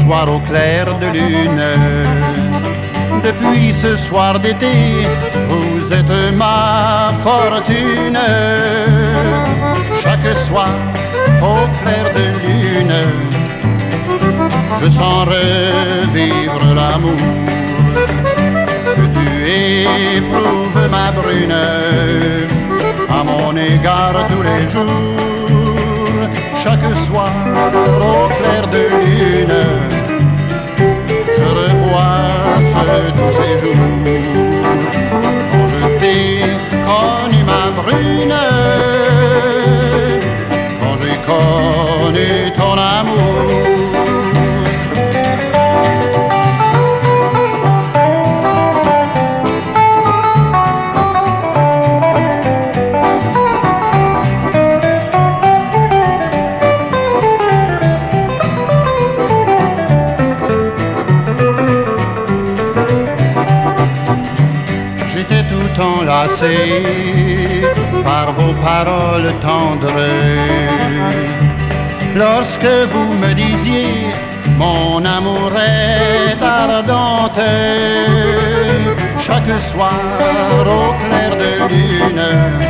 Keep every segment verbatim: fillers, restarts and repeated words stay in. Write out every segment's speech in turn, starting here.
soir au clair de lune. Depuis ce soir d'été, vous êtes ma fortune. Chaque soir au clair de lune, je sens revivre l'amour que tu éprouves, ma brune, à mon égard tous les jours. Chaque soir au clair de lune, je revois ce doux séjour. Quand je t'ai connu, ma brune, quand j'ai connu ton amour. Enlacé par vos paroles tendres, lorsque vous me disiez mon amour est ardente. Chaque soir au clair de lune,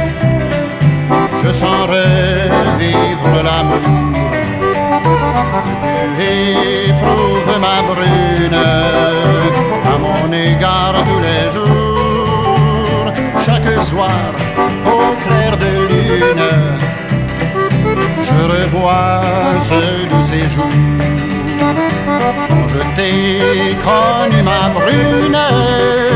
je sens revivre l'amour que tu éprouves, ma brune, à mon égard tous les jours. Chaque soir au clair de lune, je revois ce doux séjour. Quand je t'ai connu, ma brune,